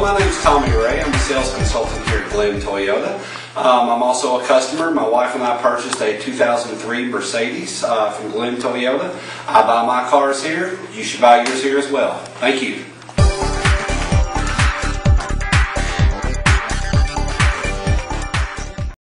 my name is Tommy Ray. I'm a sales consultant here at Glenn Toyota. I'm also a customer. My wife and I purchased a 2003 Mercedes from Glenn Toyota. I buy my cars here. You should buy yours here as well. Thank you.